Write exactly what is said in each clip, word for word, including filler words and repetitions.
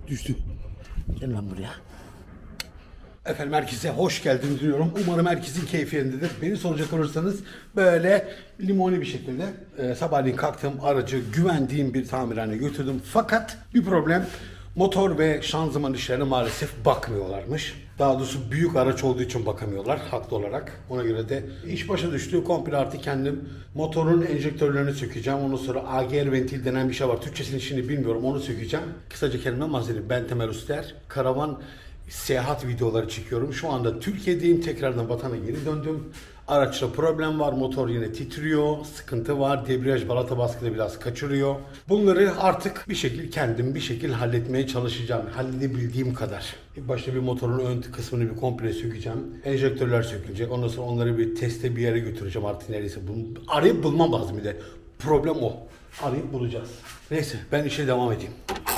düştü. Gel lan buraya. Efendim herkese hoş geldiniz diyorum. Umarım herkesin keyfi yerindedir. Beni soracak olursanız böyle limoni bir şekilde e, sabahleyin kalktım, aracı güvendiğim bir tamirhaneye götürdüm. Fakat bir problem, motor ve şanzıman işlerine maalesef bakmıyorlarmış. Daha doğrusu büyük araç olduğu için bakamıyorlar haklı olarak. Ona göre de iş başa düştü. Komple artık kendim motorun enjektörlerini sökeceğim. Ondan sonra A G R ventil denen bir şey var. Türkçesini şimdi bilmiyorum, onu sökeceğim. Kısaca kendime bahsedeyim. Ben Temel Uster. Karavan seyahat videoları çekiyorum. Şu anda Türkiye'deyim. Tekrardan vatana geri döndüm. Araçta problem var. Motor yine titriyor. Sıkıntı var. Debriyaj balata baskıda biraz kaçırıyor. Bunları artık bir şekilde kendim bir şekilde halletmeye çalışacağım. Halledebildiğim kadar. İlk başta bir motorun ön kısmını bir komple sökeceğim. Enjektörler sökülecek. Ondan sonra onları bir teste bir yere götüreceğim. Artık neredeyse bunu arayıp bulmam lazım bir de. Problem o. Arayıp bulacağız. Neyse ben işe devam edeyim.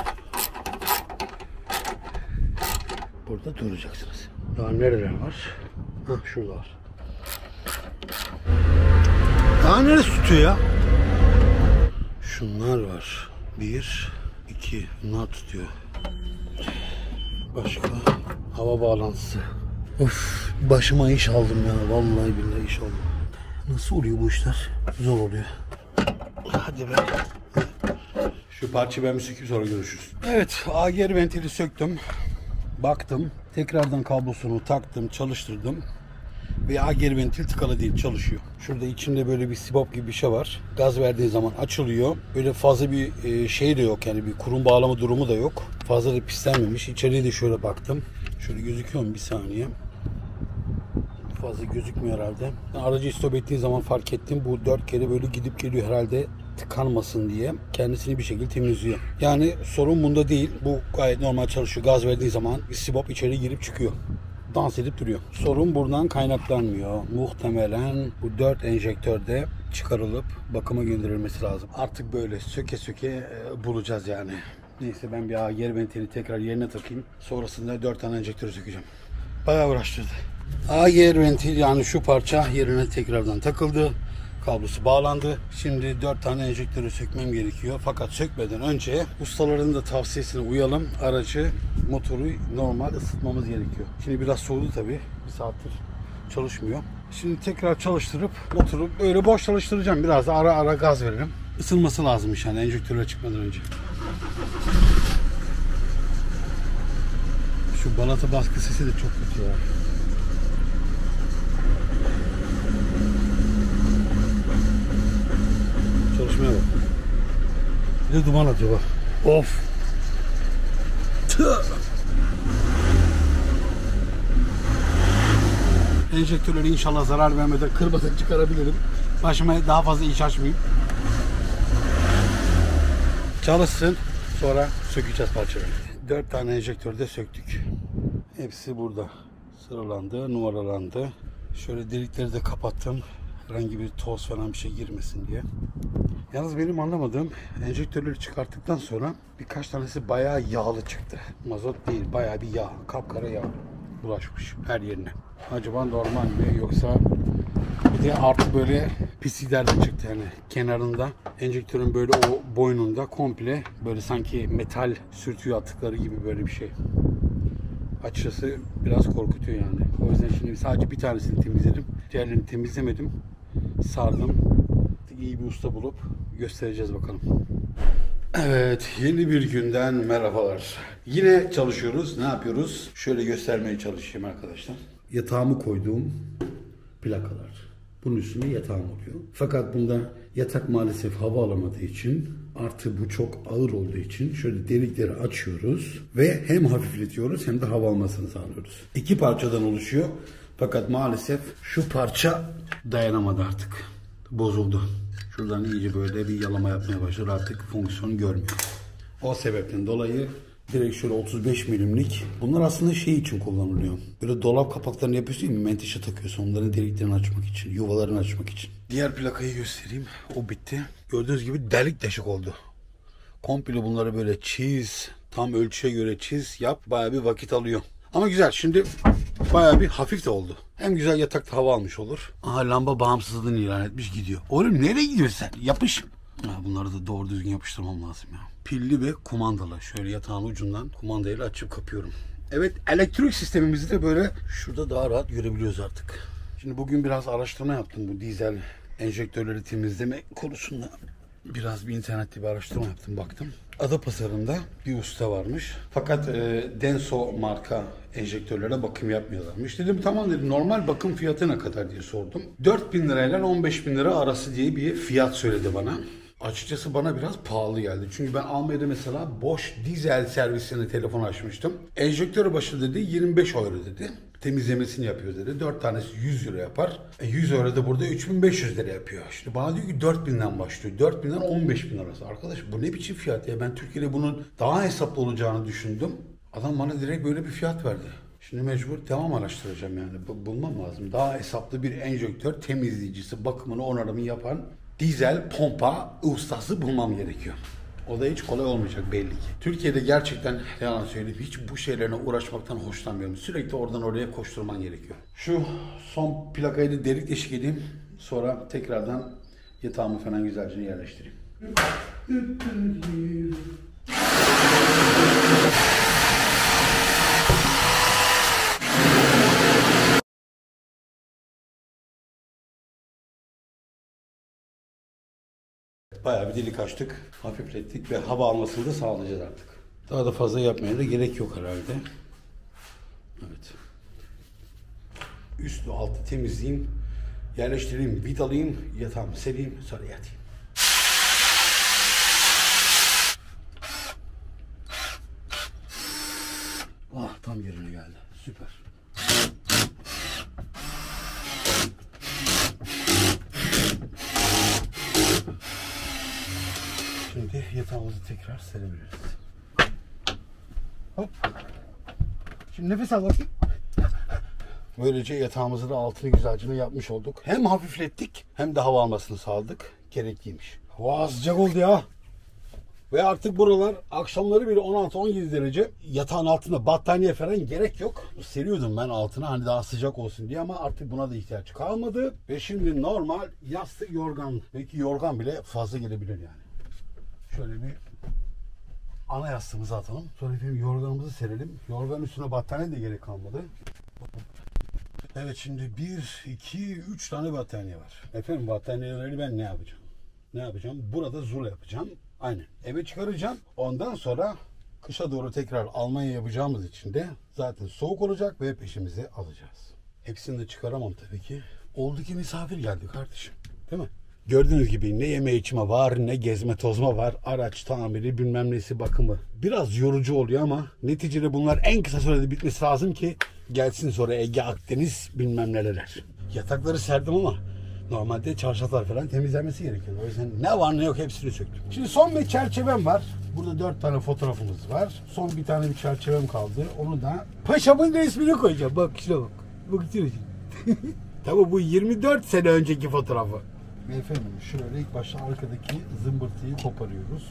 Burada duracaksınız. Daha nereler var? Hah, şurada var. Daha neresi tutuyor ya? Şunlar var. Bir, iki. Bunlar tutuyor. Başka? Hava bağlantısı. Of, başıma iş aldım ya. Vallahi billahi iş aldım. Nasıl oluyor bu işler? Zor oluyor. Hadi be. Şu parçayı ben bir sökeyim, sonra görüşürüz. Evet, A G R ventili söktüm. Baktım. Tekrardan kablosunu taktım, çalıştırdım. Ve A G R ventil tıkalı değil, çalışıyor. Şurada içinde böyle bir sibop gibi bir şey var. Gaz verdiği zaman açılıyor. Böyle fazla bir şey de yok, yani bir kurum bağlama durumu da yok. Fazla da pislenmemiş. İçeriye de şöyle baktım. Şöyle gözüküyor mu? Bir saniye. Fazla gözükmüyor herhalde. Aracı stop ettiği zaman fark ettim. Bu dört kere böyle gidip geliyor herhalde, tıkanmasın diye. Kendisini bir şekilde temizliyor. Yani sorun bunda değil. Bu gayet normal çalışıyor. Gaz verdiği zaman sibop içeri girip çıkıyor. Dans edip duruyor. Sorun buradan kaynaklanmıyor. Muhtemelen bu dört enjektörde çıkarılıp bakıma gönderilmesi lazım. Artık böyle söke söke e, bulacağız yani. Neyse ben bir A G R ventilini tekrar yerine takayım. Sonrasında dört tane enjektörü sökeceğim. Bayağı uğraştırdı. A G R ventil, yani şu parça yerine tekrardan takıldı. Kablosu bağlandı. Şimdi dört tane enjektörü sökmem gerekiyor. Fakat sökmeden önce ustaların da tavsiyesine uyalım. Aracı, motoru normal ısıtmamız gerekiyor. Şimdi biraz soğudu tabii. Bir saattir çalışmıyor. Şimdi tekrar çalıştırıp motoru böyle boş çalıştıracağım. Biraz da ara ara gaz veririm. Isınması lazımmış yani enjektörler çıkmadan önce. Şu balata baskı sesi de çok kötü ya. Çalışmaya bak. Bir de duman atıyor bak. Of. Tüh. Enjektörleri inşallah zarar vermeden kırmadan çıkarabilirim. Başıma daha fazla iş açmayayım. Çalışsın. Sonra sökeceğiz parçaları. dört tane enjektörü de söktük. Hepsi burada. Sıralandı, numaralandı. Şöyle delikleri de kapattım. Herhangi bir toz falan bir şey girmesin diye. Yalnız benim anlamadığım, enjektörleri çıkarttıktan sonra birkaç tanesi bayağı yağlı çıktı. Mazot değil, bayağı bir yağ, kapkara yağ bulaşmış her yerine. Acaba normal mi, yoksa bir de artı böyle pislikler de çıktı yani kenarında. Enjektörün böyle o boynunda komple böyle sanki metal sürtüyor attıkları gibi böyle bir şey. Açıkçası biraz korkutuyor yani. O yüzden şimdi sadece bir tanesini temizledim. Diğerlerini temizlemedim. Sardım. İyi bir usta bulup göstereceğiz bakalım. Evet, yeni bir günden merhabalar. Yine çalışıyoruz. Ne yapıyoruz? Şöyle göstermeye çalışayım arkadaşlar. Yatağımı koyduğum plakalar. Bunun üstünde yatağım oluyor. Fakat bunda yatak maalesef hava alamadığı için, artı bu çok ağır olduğu için şöyle delikleri açıyoruz ve hem hafifletiyoruz hem de hava almasını sağlıyoruz. İki parçadan oluşuyor. Fakat maalesef şu parça dayanamadı artık. Bozuldu. Şuradan iyice böyle bir yalama yapmaya başladı. Artık fonksiyon görmüyor. O sebepten dolayı direkt şöyle otuz beş milimlik. Bunlar aslında şey için kullanılıyor. Böyle dolap kapaklarını yapıyorsun değil mi? Menteşe takıyorsun. Onların deliklerini açmak için. Yuvalarını açmak için. Diğer plakayı göstereyim. O bitti. Gördüğünüz gibi delik deşik oldu. Komple bunları böyle çiz. Tam ölçüye göre çiz. Yap. Bayağı bir vakit alıyor. Ama güzel. Şimdi bayağı bir hafif de oldu. Hem güzel yatakta hava almış olur. Aha, lamba bağımsızlığını ilan etmiş, gidiyor. Oğlum nereye gidiyorsun sen? Yapış. Ha, bunları da doğru düzgün yapıştırmam lazım ya. Pilli ve kumandalı. Şöyle yatağın ucundan kumandayla açıp kapıyorum. Evet, elektrik sistemimizi de böyle şurada daha rahat görebiliyoruz artık. Şimdi bugün biraz araştırma yaptım bu dizel enjektörleri temizleme konusunda. Biraz bir internette bir araştırma yaptım, baktım. Adapazarı'nda bir usta varmış. Fakat e, Denso marka enjektörlere bakım yapmıyorlarmış. Dedim tamam dedim, normal bakım fiyatı ne kadar diye sordum. dört bin lirayla on beş bin lira arası diye bir fiyat söyledi bana. Açıkçası bana biraz pahalı geldi. Çünkü ben Almanya'da mesela Bosch dizel servisine telefon açmıştım. Enjektör başı dedi yirmi beş euro dedi. Temizlemesini yapıyor dedi. dört tanesi yüz euro yapar. E yüz euro da burada üç bin beş yüz lira yapıyor. Şimdi bana diyor ki dört binden başlıyor. dört binden on beş bin arası. Arkadaş bu ne biçim fiyat ya? Ben Türkiye'de bunun daha hesaplı olacağını düşündüm. Adam bana direkt böyle bir fiyat verdi. Şimdi mecbur devam araştıracağım yani. Bulmam lazım. Daha hesaplı bir enjektör temizleyicisi, bakımını, onarımını yapan dizel pompa ustası bulmam gerekiyor. O da hiç kolay olmayacak belli ki. Türkiye'de gerçekten yalan söyleyeyim hiç bu şeylerine uğraşmaktan hoşlanmıyorum. Sürekli oradan oraya koşturman gerekiyor. Şu son plakayı da delik deşik edeyim. Sonra tekrardan yatağımı falan güzelce yerleştireyim. Bayağı bir delik açtık, hafiflettik ve hava almasını da sağlayacağız artık. Daha da fazla yapmaya da gerek yok herhalde. Evet. Üstü altı temizleyeyim, yerleştireyim, vidalayayım, yatağımı sereyim, sonra yatayım. Ah, tam yerine geldi. Süper. Şimdi yatağımızı tekrar serebiliriz. Hop. Şimdi nefes al bakayım. Böylece yatağımızı da altını güzelce yapmış olduk. Hem hafiflettik hem de hava almasını sağladık. Gerekliymiş. Hava sıcak oldu ya. Ve artık buralar akşamları bile on altı on yedi derece. Yatağın altında battaniye falan gerek yok. Seriyordum ben altına hani daha sıcak olsun diye ama artık buna da ihtiyaç kalmadı. Ve şimdi normal yastık, yorgan, belki yorgan bile fazla gelebilir yani. Şöyle bir ana yastığımızı atalım. Sonra efendim yorganımızı serelim. Yorganın üstüne battaniye de gerek kalmadı. Evet şimdi bir, iki, üç tane battaniye var. Efendim battaniyeleri ben ne yapacağım? Ne yapacağım? Burada zula yapacağım. Aynen. Eve çıkaracağım. Ondan sonra kışa doğru tekrar Almanya yapacağımız için de zaten soğuk olacak ve peşimize alacağız. Hepsini de çıkaramam tabii ki. Oldu ki misafir geldi kardeşim. Değil mi? Gördüğünüz gibi ne yeme içme var, ne gezme tozma var. Araç tamiri, bilmem nesi, bakımı. Biraz yorucu oluyor ama neticede bunlar en kısa sürede bitmesi lazım ki gelsin sonra Ege, Akdeniz bilmem neler. Yatakları serdim ama normalde çarşaflar falan temizlenmesi gerekiyor. O yüzden ne var ne yok hepsini söktüm. Şimdi son bir çerçevem var. Burada dört tane fotoğrafımız var. Son bir tane bir çerçevem kaldı. Onu da paşamın resmini koyacağım. Bak şuna bak. Bak şuna. Tabii bu yirmi dört sene önceki fotoğrafı. Efendim şöyle ilk başta arkadaki zımbırtıyı koparıyoruz.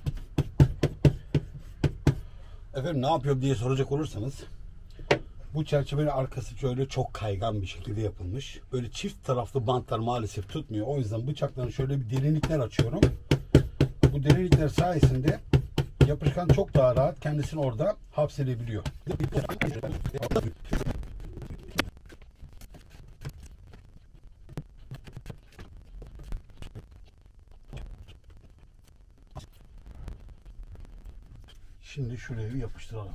Efendim ne yapıyorum diye soracak olursanız bu çerçevenin arkası şöyle çok kaygan bir şekilde yapılmış. Böyle çift taraflı bantlar maalesef tutmuyor. O yüzden bıçakla şöyle bir derinlikler açıyorum. Bu derinlikler sayesinde yapışkan çok daha rahat kendisini orada hapsedebiliyor. Şimdi şuraya bir yapıştıralım.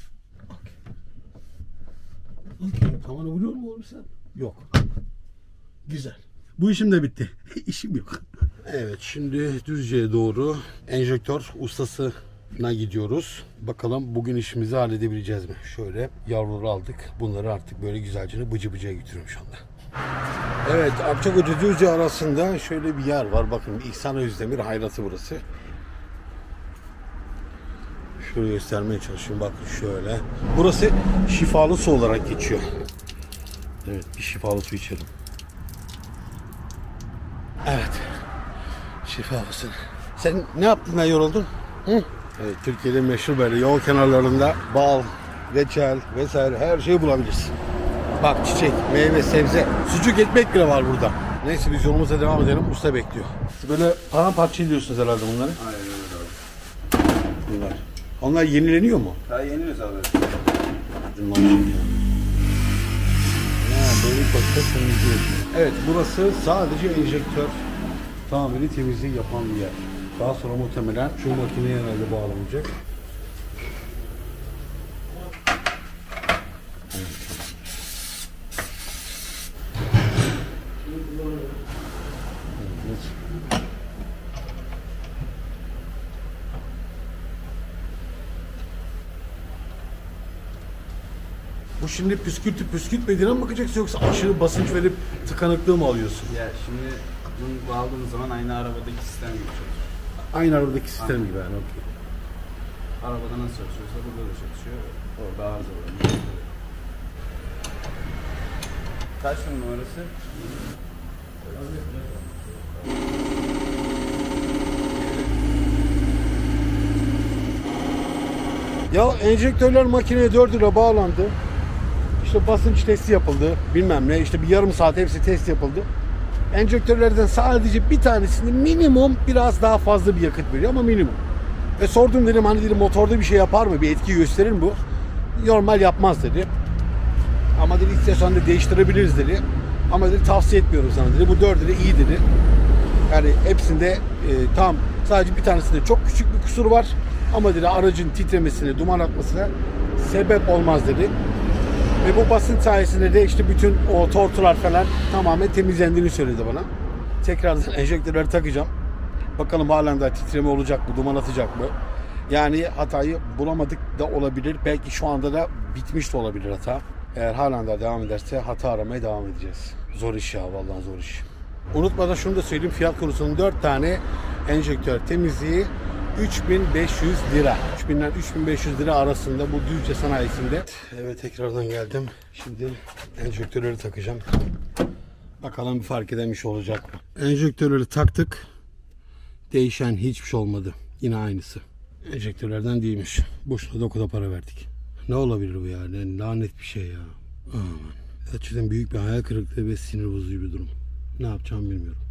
Okay. Tavana vuruyor mu oğlum sen? Yok. Güzel. Bu işim de bitti. İşim yok. Evet şimdi Düzce'ye doğru enjektör ustasına gidiyoruz. Bakalım bugün işimizi halledebileceğiz mi? Şöyle yavruları aldık. Bunları artık böyle güzelce bıcı bıcıya götürüyorum şu anda. Evet Akçakoca Düzce arasında şöyle bir yer var. Bakın İhsan Özdemir hayratı burası. Şöyle göstermeye çalışıyorum. Bakın şöyle. Burası şifalı su olarak geçiyor. Evet bir şifalı su içelim. Evet. Şifalısın. Sen ne yaptın da yoruldun? Hı? Evet Türkiye'de meşhur böyle yol kenarlarında bal, reçel vesaire her şeyi bulabilirsin. Bak çiçek, meyve, sebze, sucuk ekmek bile var burada. Neyse biz yolumuza devam edelim. Usta bekliyor. Siz böyle paramparça ediyorsunuz herhalde bunları. Aynen öyle abi. Bunlar. Onlar yenileniyor mu? Ha yeniliyoruz abi. Bunlar şey ya. Ha, böyle koşta temizliyor. Evet, burası sadece enjektör tamiri temizliği yapan bir yer. Daha sonra muhtemelen şu makineye herhalde bağlanacak. Bu şimdi püskürtüp püskürtmediğine mi bakacaksın yoksa aşırı basınç verip tıkanıklığı mı alıyorsun? Ya şimdi bunu bağladığımız zaman aynı arabadaki sistem gibi çalışıyor. Aynı arabadaki sistem gibi yani. Okay. Arabada nasıl çalışıyorsa burada da çalışıyor. Orada arıza var. Kaç numarası? Ya enjektörler makineye dört lira bağlandı. İşte basınç testi yapıldı. Bilmem ne. İşte bir yarım saat hepsi test yapıldı. Enjektörlerden sadece bir tanesinde minimum biraz daha fazla bir yakıt veriyor ama minimum. Ve sordum dedim hani dedim motorda bir şey yapar mı? Bir etki gösterir mi bu? Normal yapmaz dedi. Ama dedi istiyorsan da değiştirebiliriz dedi. Ama dedi tavsiye etmiyorum sana dedi. Bu dört lira iyi dedi. Yani hepsinde e, tam sadece bir tanesinde çok küçük bir kusur var. Ama dedi aracın titremesine, duman atmasına sebep olmaz dedi. Ve bu basınç sayesinde de işte bütün o tortular falan tamamen temizlendiğini söyledi bana. Tekrardan enjektörleri takacağım. Bakalım halen daha titreme olacak mı, duman atacak mı? Yani hatayı bulamadık da olabilir. Belki şu anda da bitmiş de olabilir hata. Eğer halen daha devam ederse hata aramaya devam edeceğiz. Zor iş ya, vallahi zor iş. Unutmadan şunu da söyleyeyim. Fiyat konusunun dört tane enjektör temizliği üç bin beş yüz lira. üç binden üç bin beş yüz lira arasında bu Düzce sanayisinde. Evet tekrardan geldim. Şimdi enjektörleri takacağım. Bakalım bir fark eden bir şey olacak mı? Enjektörleri taktık. Değişen hiçbir şey olmadı. Yine aynısı. Enjektörlerden değilmiş. Boşuna da o kadar para verdik. Ne olabilir bu ya? Yani lanet bir şey ya. Aman. Gerçekten büyük bir hayal kırıklığı ve sinir bozucu bir durum. Ne yapacağımı bilmiyorum.